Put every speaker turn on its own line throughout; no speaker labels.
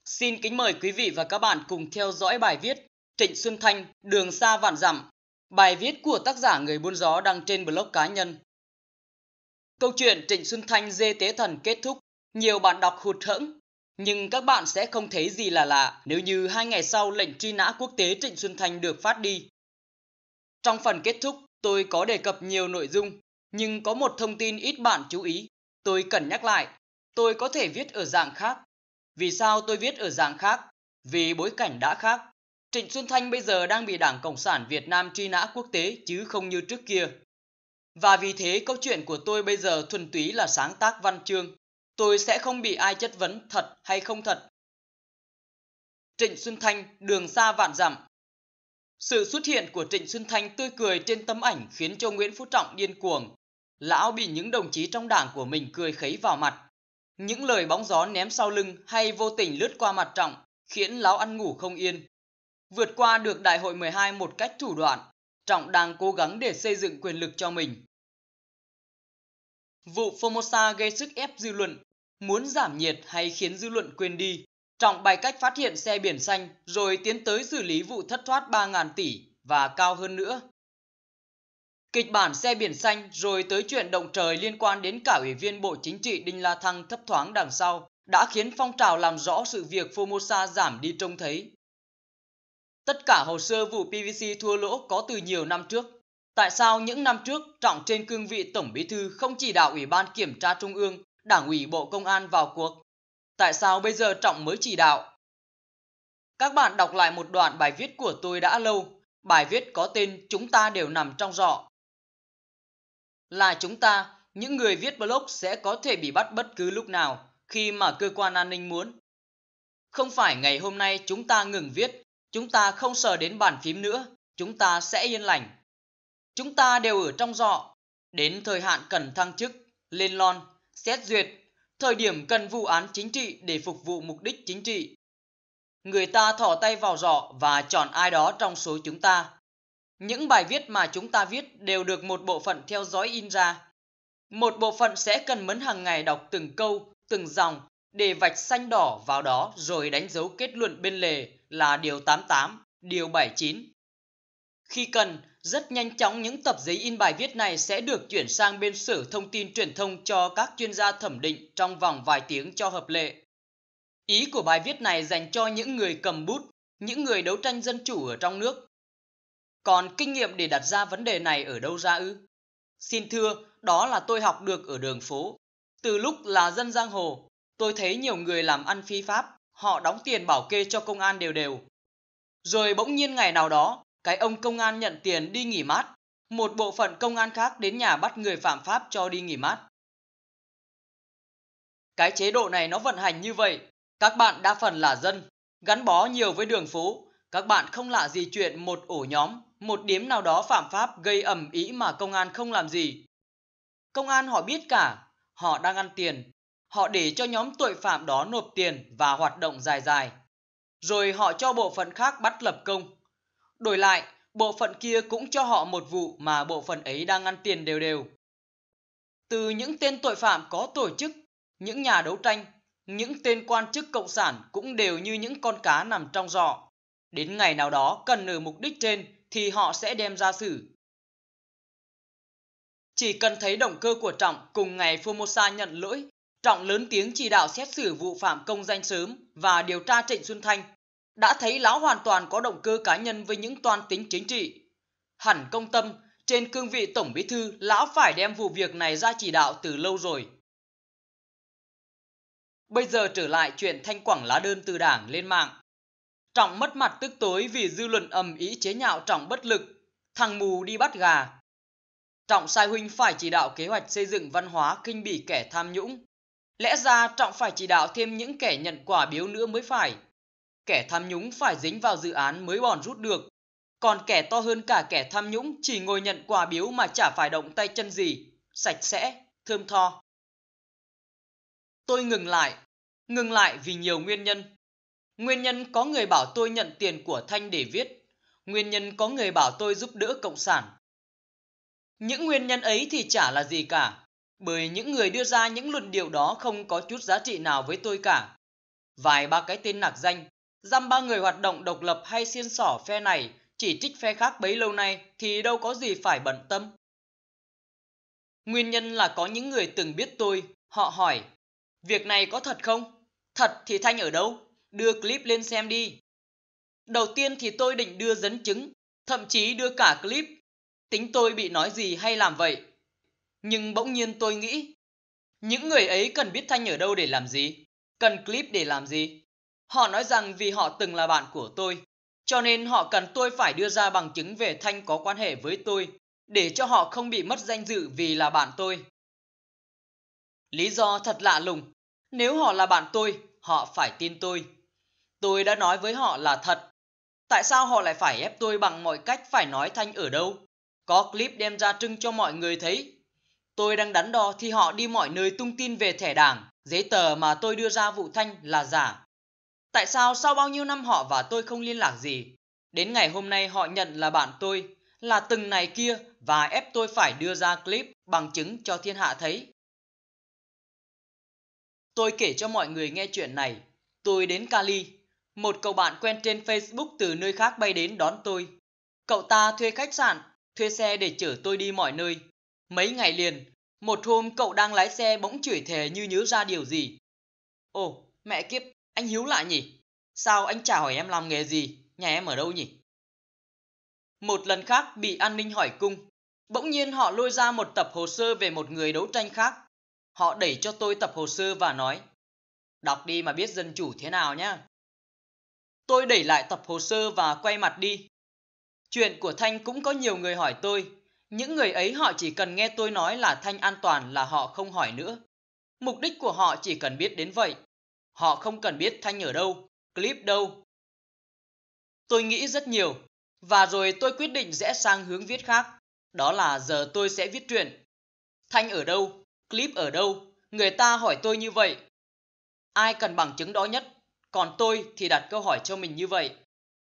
Xin kính mời quý vị và các bạn cùng theo dõi bài viết Trịnh Xuân Thanh, đường xa vạn dặm. Bài viết của tác giả Người Buôn Gió đăng trên blog cá nhân. Câu chuyện Trịnh Xuân Thanh dê tế thần kết thúc, nhiều bạn đọc hụt hẫng. Nhưng các bạn sẽ không thấy gì là lạ nếu như 2 ngày sau lệnh truy nã quốc tế Trịnh Xuân Thanh được phát đi. Trong phần kết thúc, tôi có đề cập nhiều nội dung, nhưng có một thông tin ít bạn chú ý. Tôi cần nhắc lại, tôi có thể viết ở dạng khác. Vì sao tôi viết ở dạng khác? Vì bối cảnh đã khác. Trịnh Xuân Thanh bây giờ đang bị Đảng Cộng sản Việt Nam truy nã quốc tế chứ không như trước kia. Và vì thế câu chuyện của tôi bây giờ thuần túy là sáng tác văn chương. Tôi sẽ không bị ai chất vấn thật hay không thật. Trịnh Xuân Thanh, đường xa vạn dặm. Sự xuất hiện của Trịnh Xuân Thanh tươi cười trên tấm ảnh khiến cho Nguyễn Phú Trọng điên cuồng. Lão bị những đồng chí trong đảng của mình cười khấy vào mặt. Những lời bóng gió ném sau lưng hay vô tình lướt qua mặt Trọng khiến lão ăn ngủ không yên. Vượt qua được Đại hội 12 một cách thủ đoạn, Trọng đang cố gắng để xây dựng quyền lực cho mình. Vụ Formosa gây sức ép dư luận, muốn giảm nhiệt hay khiến dư luận quên đi. Trọng bày cách phát hiện xe biển xanh rồi tiến tới xử lý vụ thất thoát 3.000 tỷ và cao hơn nữa. Kịch bản xe biển xanh rồi tới chuyện động trời liên quan đến cả Ủy viên Bộ Chính trị Đinh La Thăng thấp thoáng đằng sau đã khiến phong trào làm rõ sự việc Formosa giảm đi trông thấy. Tất cả hồ sơ vụ PVC thua lỗ có từ nhiều năm trước. Tại sao những năm trước Trọng trên cương vị Tổng Bí thư không chỉ đạo Ủy ban Kiểm tra Trung ương, Đảng ủy Bộ Công an vào cuộc? Tại sao bây giờ Trọng mới chỉ đạo? Các bạn đọc lại một đoạn bài viết của tôi đã lâu. Bài viết có tên Chúng ta đều nằm trong giỏ. Là chúng ta, những người viết blog sẽ có thể bị bắt bất cứ lúc nào khi mà cơ quan an ninh muốn. Không phải ngày hôm nay chúng ta ngừng viết, chúng ta không sờ đến bàn phím nữa, chúng ta sẽ yên lành. Chúng ta đều ở trong giỏ, đến thời hạn cần thăng chức, lên lon, xét duyệt, thời điểm cần vụ án chính trị để phục vụ mục đích chính trị. Người ta thò tay vào giỏ và chọn ai đó trong số chúng ta. Những bài viết mà chúng ta viết đều được một bộ phận theo dõi in ra. Một bộ phận sẽ cần mẫn hàng ngày đọc từng câu, từng dòng để vạch xanh đỏ vào đó rồi đánh dấu kết luận bên lề là điều 88, điều 79. Khi cần, rất nhanh chóng những tập giấy in bài viết này sẽ được chuyển sang bên Sở Thông tin Truyền thông cho các chuyên gia thẩm định trong vòng vài tiếng cho hợp lệ. Ý của bài viết này dành cho những người cầm bút, những người đấu tranh dân chủ ở trong nước. Còn kinh nghiệm để đặt ra vấn đề này ở đâu ra ư? Xin thưa, đó là tôi học được ở đường phố. Từ lúc là dân giang hồ, tôi thấy nhiều người làm ăn phi pháp, họ đóng tiền bảo kê cho công an đều đều. Rồi bỗng nhiên ngày nào đó, cái ông công an nhận tiền đi nghỉ mát, một bộ phận công an khác đến nhà bắt người phạm pháp cho đi nghỉ mát. Cái chế độ này nó vận hành như vậy, các bạn đa phần là dân, gắn bó nhiều với đường phố, các bạn không lạ gì chuyện một ổ nhóm, một điếm nào đó phạm pháp gây ầm ĩ mà công an không làm gì. Công an họ biết cả, họ đang ăn tiền, họ để cho nhóm tội phạm đó nộp tiền và hoạt động dài dài. Rồi họ cho bộ phận khác bắt lập công. Đổi lại, bộ phận kia cũng cho họ một vụ mà bộ phận ấy đang ăn tiền đều đều. Từ những tên tội phạm có tổ chức, những nhà đấu tranh, những tên quan chức cộng sản cũng đều như những con cá nằm trong giỏ. Đến ngày nào đó cần ở mục đích trên thì họ sẽ đem ra xử. Chỉ cần thấy động cơ của Trọng cùng ngày Formosa nhận lỗi, Trọng lớn tiếng chỉ đạo xét xử vụ phạm công danh sớm và điều tra Trịnh Xuân Thanh, đã thấy lão hoàn toàn có động cơ cá nhân với những toan tính chính trị. Hẳn công tâm, trên cương vị Tổng Bí thư, lão phải đem vụ việc này ra chỉ đạo từ lâu rồi. Bây giờ trở lại chuyện thanh quẳng lá đơn từ Đảng lên mạng. Trọng mất mặt tức tối vì dư luận ầm ĩ chế nhạo Trọng bất lực, thằng mù đi bắt gà. Trọng sai huynh phải chỉ đạo kế hoạch xây dựng văn hóa khinh bỉ kẻ tham nhũng. Lẽ ra Trọng phải chỉ đạo thêm những kẻ nhận quả biếu nữa mới phải. Kẻ tham nhũng phải dính vào dự án mới bòn rút được. Còn kẻ to hơn cả kẻ tham nhũng chỉ ngồi nhận quà biếu mà chả phải động tay chân gì, sạch sẽ, thơm tho. Tôi ngừng lại vì nhiều nguyên nhân. Nguyên nhân có người bảo tôi nhận tiền của Thanh để viết. Nguyên nhân có người bảo tôi giúp đỡ Cộng sản. Những nguyên nhân ấy thì chả là gì cả, bởi những người đưa ra những luận điệu đó không có chút giá trị nào với tôi cả. Vài ba cái tên nạc danh, dăm ba người hoạt động độc lập hay xiên xỏ phe này, chỉ trích phe khác bấy lâu nay thì đâu có gì phải bận tâm. Nguyên nhân là có những người từng biết tôi, họ hỏi, việc này có thật không? Thật thì Thanh ở đâu? Đưa clip lên xem đi. Đầu tiên thì tôi định đưa dẫn chứng, thậm chí đưa cả clip. Tính tôi bị nói gì hay làm vậy? Nhưng bỗng nhiên tôi nghĩ, những người ấy cần biết Thanh ở đâu để làm gì? Cần clip để làm gì? Họ nói rằng vì họ từng là bạn của tôi, cho nên họ cần tôi phải đưa ra bằng chứng về Thanh có quan hệ với tôi, để cho họ không bị mất danh dự vì là bạn tôi. Lý do thật lạ lùng, nếu họ là bạn tôi, họ phải tin tôi. Tôi đã nói với họ là thật. Tại sao họ lại phải ép tôi bằng mọi cách phải nói Thanh ở đâu? Có clip đem ra trưng cho mọi người thấy. Tôi đang đắn đo thì họ đi mọi nơi tung tin về thẻ đảng, giấy tờ mà tôi đưa ra vụ Thanh là giả. Tại sao sau bao nhiêu năm họ và tôi không liên lạc gì? Đến ngày hôm nay họ nhận là bạn tôi, là từng này kia và ép tôi phải đưa ra clip bằng chứng cho thiên hạ thấy. Tôi kể cho mọi người nghe chuyện này. Tôi đến Cali. Một cậu bạn quen trên Facebook từ nơi khác bay đến đón tôi. Cậu ta thuê khách sạn, thuê xe để chở tôi đi mọi nơi. Mấy ngày liền, một hôm cậu đang lái xe bỗng chửi thề như nhớ ra điều gì. Ồ, mẹ kiếp, anh Hiếu lạ nhỉ? Sao anh chả hỏi em làm nghề gì, nhà em ở đâu nhỉ? Một lần khác bị an ninh hỏi cung, bỗng nhiên họ lôi ra một tập hồ sơ về một người đấu tranh khác. Họ đẩy cho tôi tập hồ sơ và nói, đọc đi mà biết dân chủ thế nào nhá. Tôi đẩy lại tập hồ sơ và quay mặt đi. Chuyện của Thanh cũng có nhiều người hỏi tôi. Những người ấy họ chỉ cần nghe tôi nói là Thanh an toàn là họ không hỏi nữa. Mục đích của họ chỉ cần biết đến vậy. Họ không cần biết Thanh ở đâu, clip đâu. Tôi nghĩ rất nhiều, và rồi tôi quyết định rẽ sang hướng viết khác. Đó là giờ tôi sẽ viết truyện. Thanh ở đâu, clip ở đâu, người ta hỏi tôi như vậy. Ai cần bằng chứng đó nhất, còn tôi thì đặt câu hỏi cho mình như vậy.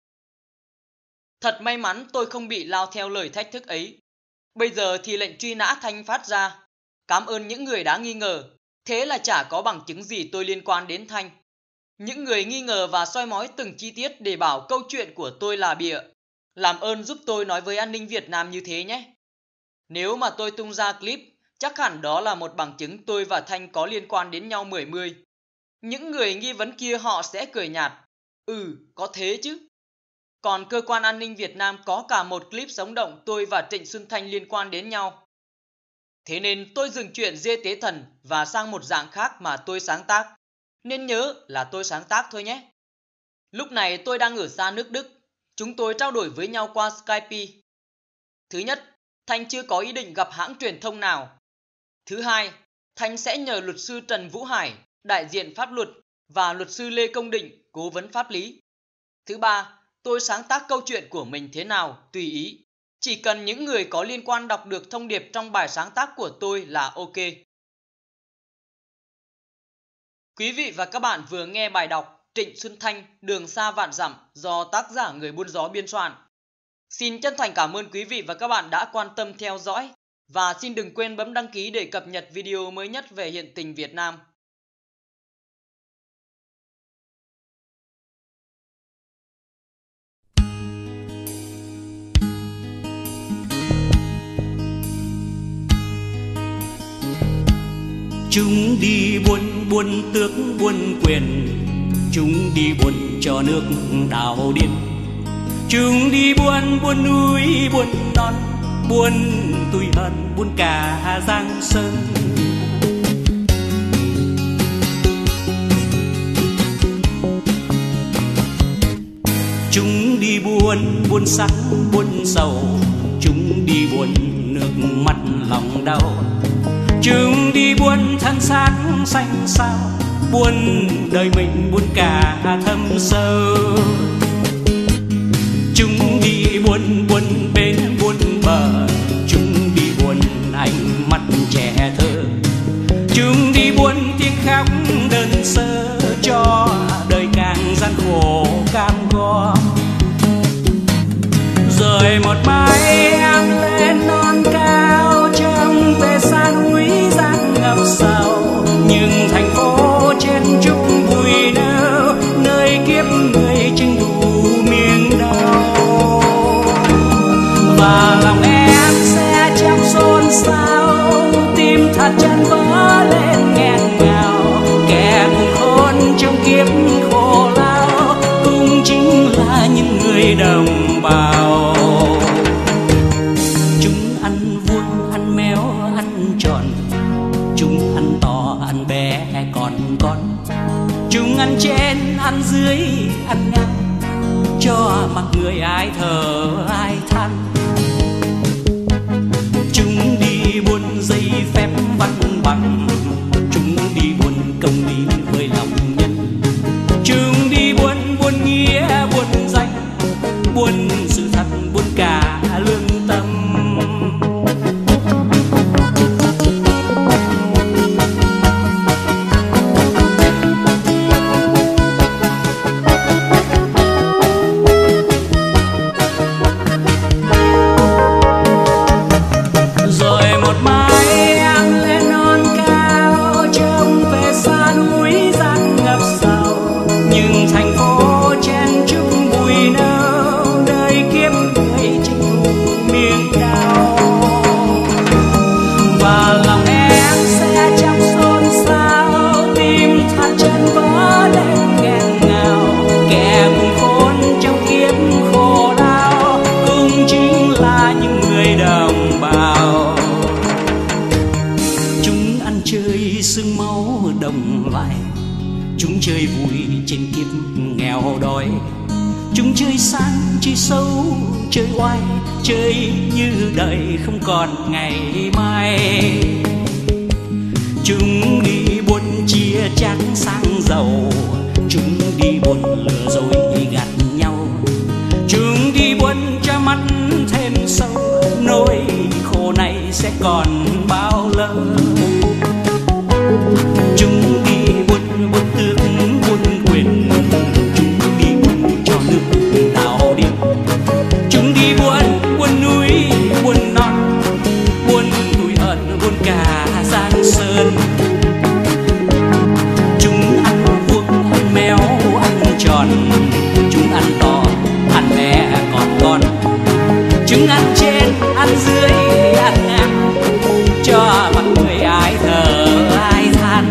Thật may mắn tôi không bị lao theo lời thách thức ấy. Bây giờ thì lệnh truy nã Thanh phát ra. Cảm ơn những người đã nghi ngờ, thế là chả có bằng chứng gì tôi liên quan đến Thanh. Những người nghi ngờ và soi mói từng chi tiết để bảo câu chuyện của tôi là bịa. Làm ơn giúp tôi nói với an ninh Việt Nam như thế nhé. Nếu mà tôi tung ra clip, chắc hẳn đó là một bằng chứng tôi và Thanh có liên quan đến nhau 10-10. Những người nghi vấn kia họ sẽ cười nhạt. Có thế chứ. Còn cơ quan an ninh Việt Nam có cả một clip sống động tôi và Trịnh Xuân Thanh liên quan đến nhau. Thế nên tôi dừng chuyện Dê Tế Thần và sang một dạng khác mà tôi sáng tác. Nên nhớ là tôi sáng tác thôi nhé. Lúc này tôi đang ở xa nước Đức. Chúng tôi trao đổi với nhau qua Skype. Thứ nhất, Thanh chưa có ý định gặp hãng truyền thông nào. Thứ hai, Thanh sẽ nhờ luật sư Trần Vũ Hải, đại diện pháp luật, và luật sư Lê Công Định, cố vấn pháp lý. Thứ ba, tôi sáng tác câu chuyện của mình thế nào, tùy ý. Chỉ cần những người có liên quan đọc được thông điệp trong bài sáng tác của tôi là ok. Quý vị và các bạn vừa nghe bài đọc Trịnh Xuân Thanh, Đường xa vạn dặm do tác giả Người Buôn Gió biên soạn. Xin chân thành cảm ơn quý vị và các bạn đã quan tâm theo dõi và xin đừng quên bấm đăng ký để cập nhật video mới nhất về hiện tình Việt Nam.
Chúng đi buôn buôn tước buôn quyền, chúng đi buôn cho nước đảo điên. Chúng đi buôn buôn núi buôn non, buôn tủi hận buôn cả Giang Sơn. Chúng đi buôn buôn sắc buôn sầu, chúng đi buôn nước mắt lòng đau. Chúng đi buôn thân xác xanh xao, buôn đời mình buôn cả thâm sâu. Chúng đi buôn buôn bên buôn bờ, chúng đi buôn ánh mắt trẻ thơ. Chúng đi buôn tiếng khóc đơn sơ cho đời càng gian khổ cam go. Rồi một mai em lên non cao trong về xa núi giang ngập sầu, nhưng thành phố trên trúc bụi đâu ăn dưới ăn ngang, cho mặc người ai thở ai than. Chúng đi buôn giấy phép văn bằng, chúng đi buôn công lý với lòng nhân. Chúng đi buôn buôn nghĩa buôn danh, buôn sự thật buôn cả lương tâm. Sương máu đồng lại, chúng chơi vui trên kiếp nghèo đói. Chúng chơi sang chơi xấu chơi oai, chơi như đời không còn ngày mai. Chúng đi buôn chia chác sang giàu, chúng đi buôn lừa dối gạt nhau. Chúng đi buôn cho mắt thêm sâu, nỗi khổ này sẽ còn bao lâu. Chúng đi buôn buôn tước buôn quyền, chúng đi buôn cho nước đào điên. Chúng đi buôn buôn núi buôn non, buôn núi hận buôn cả giang sơn. Chúng ăn vuông ăn méo ăn tròn, chúng ăn to ăn bé còn con. Chúng ăn trên ăn dưới ăn ngang, cho mọi người ai thở ai than.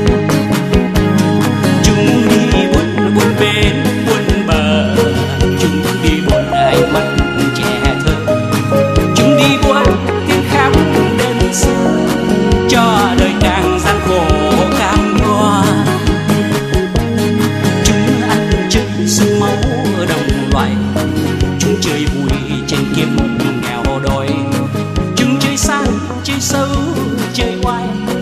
Chúng đi buôn buôn bên buôn bờ, chúng đi buôn ánh mắt trẻ thơ. Chúng đi buôn tiếng khóc đơn sơ, cho đời càng gian khổ càng ngoa. Chúng ăn chơi sương máu đồng loại, chúng chơi vui trên kiếp nghèo đói. Chúng chơi sang chơi xấu chơi oai,